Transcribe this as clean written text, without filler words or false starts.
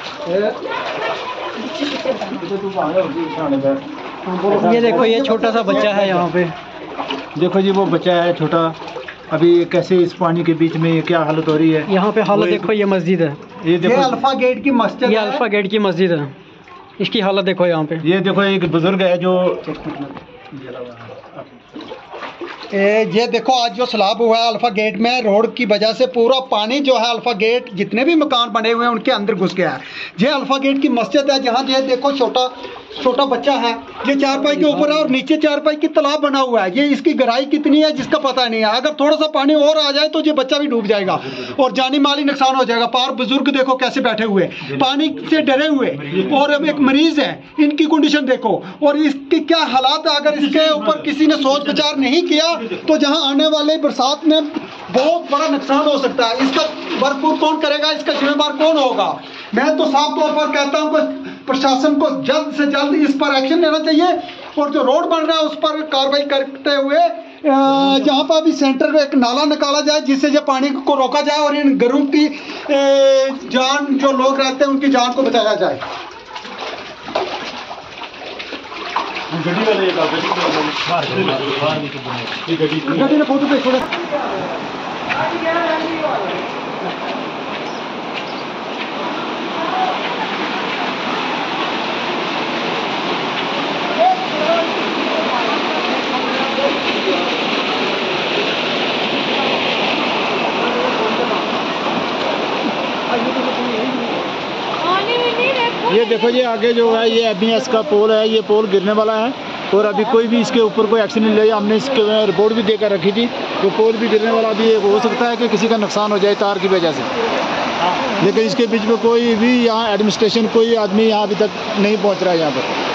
ये देखो ये छोटा सा बच्चा है यहाँ पे। देखो जी वो बच्चा है छोटा, अभी कैसे इस पानी के बीच में ये क्या हालत हो रही है। यहाँ पे हालत देखो, ये मस्जिद है, ये देखो अल्फा गेट की मस्जिद, ये अल्फा गेट की मस्जिद है। इसकी हालत देखो यहाँ पे। ये देखो एक बुजुर्ग है जो ये देखो आज जो सैलाब हुआ है अल्फा गेट में, रोड की वजह से पूरा पानी जो है अल्फा गेट जितने भी मकान बने हुए हैं उनके अंदर घुस गया है। ये अल्फा गेट की मस्जिद है जहाँ ये देखो छोटा छोटा बच्चा है, ये चारपाई के ऊपर है और नीचे चारपाई की तालाब बना हुआ है। ये इसकी गहराई कितनी है जिसका पता नहीं है। अगर थोड़ा सा पानी और आ जाए तो ये बच्चा भी डूब जाएगा और जानी माली नुकसान हो जाएगा। पार बुजुर्ग देखो कैसे बैठे हुए पानी से डरे हुए, और अब एक मरीज है, इनकी कंडीशन देखो और इसकी क्या हालात है। अगर इसके ऊपर किसी ने सोच विचार नहीं किया तो जहां आने वाले बरसात में बहुत बड़ा नुकसान हो सकता है। इसका भरपूर कौन करेगा, इसका जिम्मेदार कौन होगा? मैं तो साफ तौर पर कहता हूं कि प्रशासन को जल्द से जल्द इस पर एक्शन लेना चाहिए और जो रोड बन रहा है उस पर कार्रवाई करते हुए जहाँ पर अभी सेंटर में एक नाला निकाला जाए जिससे ये पानी को रोका जाए और इन घरों की जान, जो लोग रहते हैं उनकी जान को बचाया जाए। गड्डी ने फोटो पे छोड़े। ये देखो ये आगे जो है ये एबीएस का पोल है, ये पोल गिरने वाला है और अभी कोई भी इसके ऊपर कोई एक्शन नहीं लिया। हमने इसके रिपोर्ट भी देकर रखी थी, तो पोल भी गिरने वाला भी हो सकता है कि किसी का नुकसान हो जाए तार की वजह से। लेकिन इसके बीच में कोई भी यहाँ एडमिनिस्ट्रेशन कोई आदमी यहाँ अभी तक नहीं पहुँच रहा है यहाँ पर।